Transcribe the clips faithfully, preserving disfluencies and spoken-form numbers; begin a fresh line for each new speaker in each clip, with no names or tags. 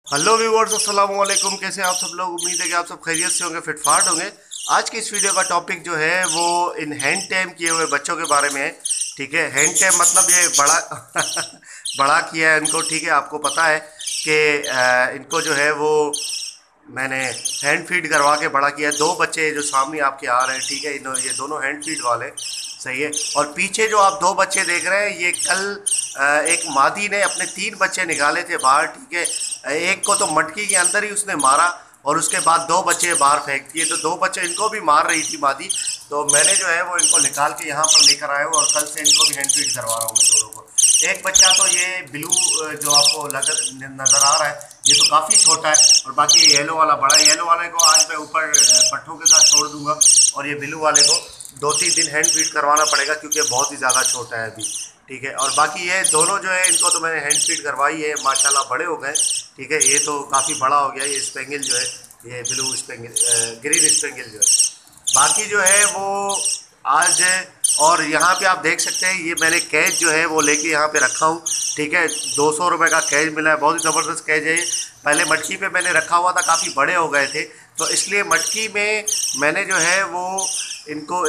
Hello viewers, अस्सलाम वालेकुम। कैसे आप सब लोग? उम्मीद है कि आप सब खैरियत से होंगे, फिटफाट होंगे। आज की इस वीडियो का टॉपिक जो है वो इन हैंड टैम किए हुए बच्चों के बारे में है। ठीक है, हैंड टैम मतलब ये बड़ा बड़ा किया है इनको। ठीक है, आपको पता है कि अ, इनको जो है वो मैंने हैंड फीड करवा के बड़ा किया है। दो बच्चे जो सामने आपके आ रहे हैं, ठीक है, इन ये दोनों हैंड फीड वाले, सही है। और पीछे जो आप दो बच्चे देख रहे हैं, ये कल अ, एक मादी ने अपने तीन बच्चे निकाले थे बाहर, ठीक है। अ, एक को तो मटकी के अंदर ही उसने मारा और उसके बाद दो बच्चे बाहर फेंक दिए। तो दो बच्चे इनको भी मार रही थी मादी। तो मैंने जो है वो इनको निकाल के यहाँ पर लेकर आया हूँ और कल से इनको भी हैंड फीड करवा रहा हूँ मैं दोनों को। एक बच्चा तो ये ब्लू जो आपको लग नज़र आ रहा है, ये तो काफ़ी छोटा है। और बाकी ये येलो वाला बड़ा है। येलो वाले को आज मैं ऊपर पट्ठों के साथ छोड़ दूंगा और ये ब्लू वाले को दो तीन दिन हैंड फीड करवाना पड़ेगा क्योंकि बहुत ही ज़्यादा छोटा है अभी। ठीक है, और बाकी ये दोनों जो है इनको तो मैंने हैंड फीड करवाई है, माशाल्लाह बड़े हो गए। ठीक है, ये तो काफ़ी बड़ा हो गया। ये स्पेंगल जो है, ये ब्लू स्पेंगल, ग्रीन स्पेंगल जो है, बाकी जो है वो आज। और यहाँ पे आप देख सकते हैं, ये मैंने कैच जो है वो लेके यहाँ पे रखा हूँ। ठीक है, दो सौ रुपये का कैच मिला है, बहुत ही ज़बरदस्त कैच है ये। पहले मटकी पे मैंने रखा हुआ था, काफ़ी बड़े हो गए थे, तो इसलिए मटकी में मैंने जो है वो इनको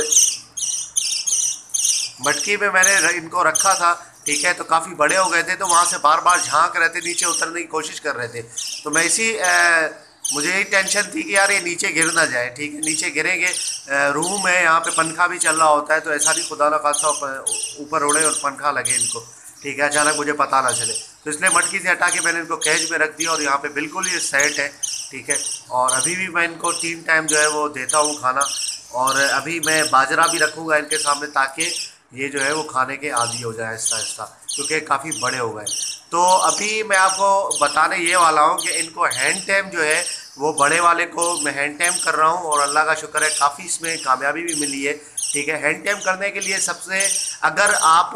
मटकी में मैंने इनको रखा था। ठीक है, तो काफ़ी बड़े हो गए थे, तो वहाँ से बार बार झांक रहे थे, नीचे उतरने की कोशिश कर रहे थे। तो मैं इसी अ, मुझे यही टेंशन थी कि यार ये नीचे गिर ना जाए। ठीक है, नीचे गिरेंगे। अ, रूम है, यहाँ पे पंखा भी चल रहा होता है, तो ऐसा भी खुदा ना खासा ऊपर उड़े और पंखा लगे इनको। ठीक है, अचानक मुझे पता ना चले, तो इसलिए मटकी से हटा के मैंने इनको कैच में रख दिया और यहाँ पे बिल्कुल ये सेट है। ठीक है, और अभी भी मैं इनको तीन टाइम जो है वो देता हूँ खाना। और अभी मैं बाजरा भी रखूँगा इनके सामने, ताकि ये जो है वो खाने के आदी हो जाए आहिस्ता आहिस्ता, क्योंकि काफ़ी बड़े हो गए। तो अभी मैं आपको बताने ये वाला हूँ कि इनको हैंड टैम जो है वो बड़े वाले को मैं हैंड टैम कर रहा हूँ और अल्लाह का शुक्र है काफ़ी इसमें कामयाबी भी मिली है। ठीक है, हैंड टैम करने के लिए सबसे, अगर आप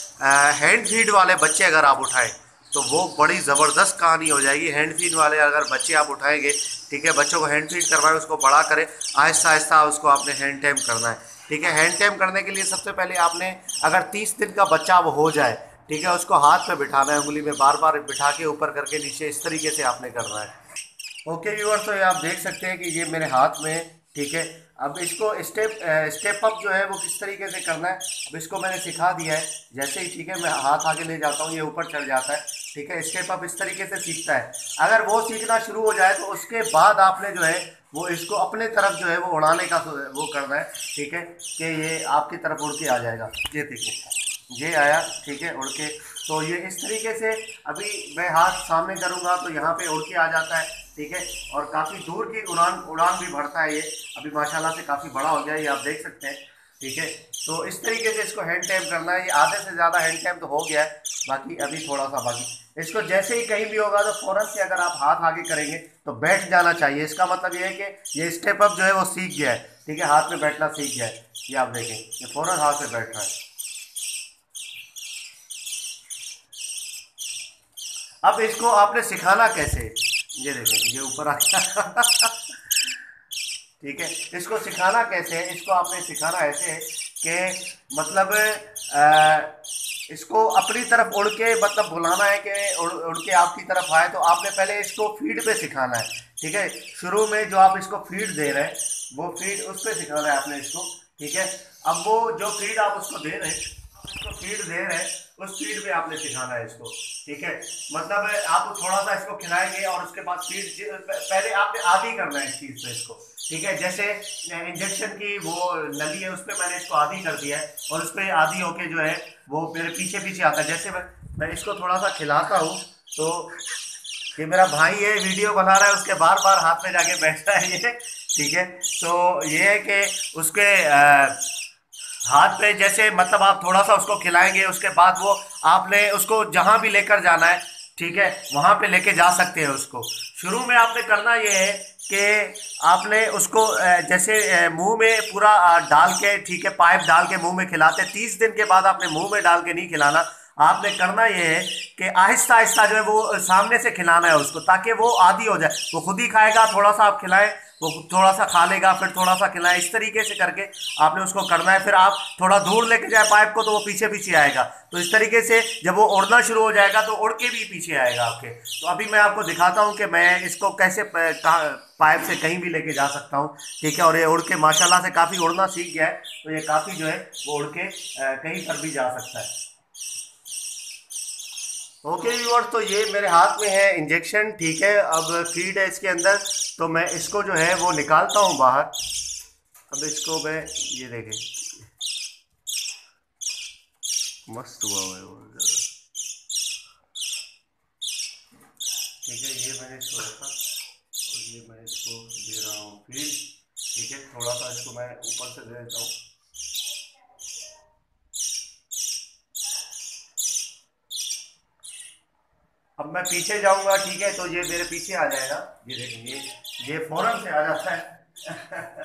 हैंड फीड वाले बच्चे अगर आप उठाएं तो वो बड़ी ज़बरदस्त कहानी हो जाएगी। हैंड फीड वाले अगर बच्चे आप उठाएंगे, ठीक है, बच्चों को हैंड फीड करवाएं, उसको बड़ा करें, आहिस्ता आहिस्ता उसको आपने हैंड टैम करना है। ठीक है, हैंड टैम करने के लिए सबसे पहले आपने, अगर तीस दिन का बच्चा वो हो जाए, ठीक है, उसको हाथ में बिठाना है, उंगली में बार बार बिठा के ऊपर करके नीचे, इस तरीके से आपने करना है। ओके व्यूअर्स, तो ये आप देख सकते हैं कि ये मेरे हाथ में है। ठीक है, अब इसको स्टेप स्टेप अप जो है वो किस तरीके से करना है, अब इसको मैंने सिखा दिया है। जैसे ही, ठीक है, मैं हाथ आगे ले जाता हूँ, ये ऊपर चढ़ जाता है। ठीक है, स्टेप अप इस तरीके से सीखता है। अगर वो सीखना शुरू हो जाए तो उसके बाद आपने जो है वो इसको अपने तरफ जो है वो उड़ाने का वो करना है। ठीक है, कि ये आपकी तरफ उड़ के आ जाएगा। ये देखिए, ये आया, ठीक है, उड़ के। तो ये इस तरीके से, अभी मैं हाथ सामने करूँगा तो यहाँ पे उड़ के आ जाता है। ठीक है, और काफ़ी दूर की उड़ान उड़ान भी भरता है ये। अभी माशाल्लाह से काफ़ी बड़ा हो गया है, ये आप देख सकते हैं। ठीक है, तो इस तरीके से इसको हैंड टैम करना है। ये आधे से ज़्यादा हैंड टैम तो हो गया है, बाकी अभी थोड़ा सा बाकी। इसको जैसे ही कहीं भी होगा तो फ़ौरन से अगर आप हाथ आगे करेंगे तो बैठ जाना चाहिए। इसका मतलब ये है कि ये स्टेप अप जो है वो सीख गया है। ठीक है, हाथ में बैठना सीख गया है। ये आप देखें, ये फ़ौरन हाथ में बैठ रहा है। अब इसको आपने सिखाना कैसे, ये देखें, ये ऊपर आ गया। ठीक है, इसको सिखाना कैसे है, इसको आपने सिखाना ऐसे है कि मतलब अ, इसको अपनी तरफ उड़ के, मतलब बुलाना है कि उड़ उड़ के आपकी तरफ आए, तो आपने पहले इसको फीड पे सिखाना है। ठीक है, शुरू में जो आप इसको फीड दे रहे हैं वो फीड उस पर सिखाना है आपने इसको। ठीक है, अब वो जो फीड आप उसको दे रहे हैं, इसको फीड दे रहे हैं, उस फीड पे आपने सिखाना है इसको। ठीक है, मतलब आप थोड़ा सा इसको खिलाएंगे और उसके बाद फीड पहले आपने आदी करना है इस चीज़ पे इसको। ठीक है, जैसे इंजेक्शन की वो नली है, उस पर मैंने इसको आदी कर दिया है और उस पर आदी होके जो है वो मेरे पीछे पीछे आता है। जैसे मैं मैं इसको थोड़ा सा खिलाता हूँ तो ये मेरा भाई है, वीडियो बना रहा है, उसके बार बार हाथ में जाके बैठता है ये। ठीक है, तो ये है कि उसके आ, हाथ पे जैसे, मतलब आप थोड़ा सा उसको खिलाएंगे, उसके बाद वो आपने उसको जहां भी लेकर जाना है, ठीक है, वहां पे लेके जा सकते हैं उसको। शुरू में आपने करना ये है कि आपने उसको अ, जैसे अ, मुंह में पूरा अ, डाल के, ठीक है, पाइप डाल के मुंह में खिलाते हैं। तीस दिन के बाद आपने मुंह में डाल के नहीं खिलाना, आपने करना ये है कि आहिस्ता आहिस्ता जो है वो सामने से खिलाना है उसको, ताकि वो आदी हो जाए, वो खुद ही खाएगा। थोड़ा सा आप खिलाएं, वो थोड़ा सा खा लेगा, फिर थोड़ा सा खिलाए, इस तरीके से करके आपने उसको करना है। फिर आप थोड़ा दूर लेके जाए पाइप को तो वो पीछे पीछे आएगा। तो इस तरीके से जब वो उड़ना शुरू हो जाएगा तो उड़ के भी पीछे आएगा आपके। तो अभी मैं आपको दिखाता हूँ कि मैं इसको कैसे पाइप से कहीं भी लेके जा सकता हूँ, ठीक है। और ये उड़ के माशाल्लाह से काफ़ी उड़ना सीख गया है, तो ये काफ़ी जो है वो उड़ के कहीं पर भी जा सकता है। ओके व्यूअर्स, तो ये मेरे हाथ में है इंजेक्शन, ठीक है। अब फीड है इसके अंदर, तो मैं इसको जो है वो निकालता हूँ बाहर। अब इसको मैं, ये देखें मस्त हुआ हुआ है वो, ठीक है। ये मैंने इसको रखा और ये मैं इसको दे रहा हूँ फीड, ठीक है। थोड़ा सा इसको मैं ऊपर से दे देता हूँ। अब मैं पीछे जाऊंगा, ठीक है, तो ये मेरे पीछे आ जाएगा। ये देखें, ये ये फौरन से आ जाता है।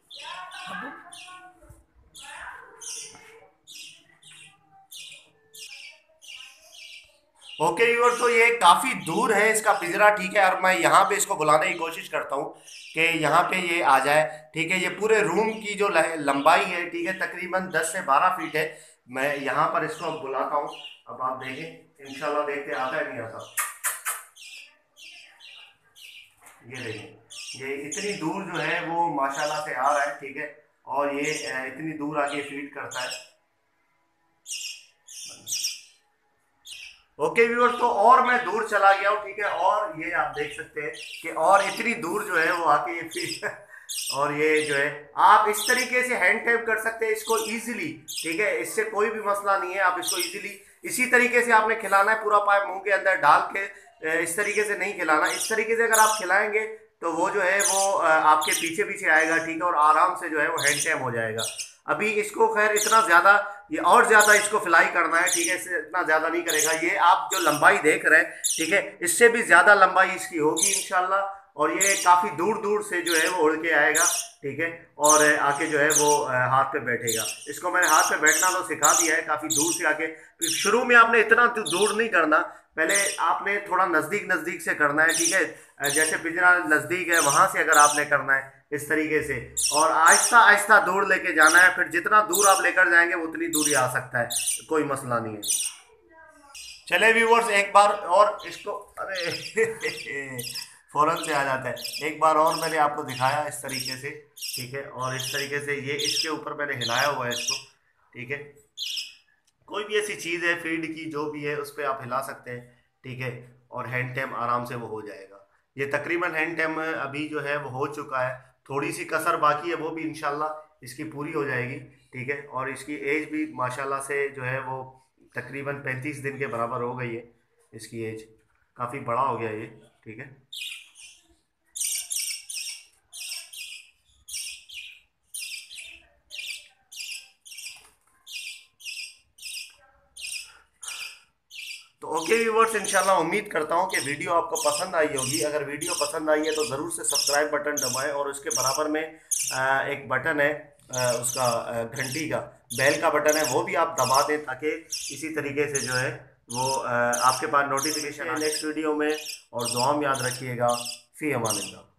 ओके व्यूअर, तो ये काफ़ी दूर है इसका पिंजरा, ठीक है। और मैं यहाँ पे इसको बुलाने की कोशिश करता हूँ कि यहाँ पे ये आ जाए, ठीक है। ये पूरे रूम की जो लंबाई है, ठीक है, तकरीबन दस से बारह फीट है। मैं यहाँ पर इसको बुलाता हूँ। अब आप देखें, इंशाल्लाह देखते आता है नहीं आता। ये देखिए, ये इतनी दूर जो है वो माशाल्लाह से आ रहा है, ठीक है। और ये इतनी दूर आके फीड करता है। ओके व्यूअर, तो और मैं दूर चला गया हूँ, ठीक है। और ये आप देख सकते हैं कि और इतनी दूर जो है वो आके ये फीड और ये जो है आप इस तरीके से हैंड टैप कर सकते हैं इसको इजीली, ठीक है। इससे कोई भी मसला नहीं है, आप इसको इजीली इसी तरीके से आपने खिलाना है। पूरा पाइप मुंह के अंदर डाल के इस तरीके से नहीं खिलाना। इस तरीके से अगर आप खिलाएंगे तो वो जो है वो आपके पीछे पीछे आएगा, ठीक है। और आराम से जो है वो हैंड टैप हो जाएगा। अभी इसको खैर इतना ज़्यादा, ये और ज़्यादा इसको फ्लाई करना है, ठीक है। इससे इतना ज़्यादा नहीं करेगा। ये आप जो लंबाई देख रहे हैं, ठीक है, इससे भी ज़्यादा लंबाई इसकी होगी इंशाल्लाह। और ये काफ़ी दूर दूर से जो है वो उड़ के आएगा, ठीक है। और आके जो है वो हाथ पे बैठेगा। इसको मैंने हाथ पे बैठना तो सिखा दिया है, काफ़ी दूर से आके। शुरू में आपने इतना दूर नहीं करना, पहले आपने थोड़ा नज़दीक नज़दीक से करना है, ठीक है। जैसे पिंजरा नज़दीक है वहाँ से अगर आपने करना है इस तरीके से, और आहिस्ता आहिस्ता दूर लेके जाना है। फिर जितना दूर आप लेकर जाएंगे उतनी दूरी आ सकता है, कोई मसला नहीं है। चले व्यूअर्स, एक बार और इसको, अरे फौरन से आ जाता है। एक बार और मैंने आपको दिखाया इस तरीके से, ठीक है। और इस तरीके से ये इसके ऊपर मैंने हिलाया हुआ है इसको, ठीक है। कोई भी ऐसी चीज़ है फीड की जो भी है उस पर आप हिला सकते हैं, ठीक है। और हैंड टैम आराम से वो हो जाएगा। ये तकरीबन हैंड टैम अभी जो है वो हो चुका है। थोड़ी सी कसर बाकी है, वो भी इंशाल्लाह इसकी पूरी हो जाएगी, ठीक है। और इसकी एज भी माशाल्लाह से जो है वो तकरीबन पैंतीस दिन के बराबर हो गई है। इसकी एज काफ़ी बड़ा हो गया ये, ठीक है। तो ओके व्यूवर्स, इंशाल्लाह उम्मीद करता हूँ कि वीडियो आपको पसंद आई होगी। अगर वीडियो पसंद आई है तो ज़रूर से सब्सक्राइब बटन दबाएं और उसके बराबर में एक बटन है उसका घंटी का, बेल का बटन है, वो भी आप दबा दें ताकि इसी तरीके से जो है वो आपके पास नोटिफिकेशन नेक्स्ट वीडियो में। और दुआ में याद रखिएगा। फी अमान अल्लाह।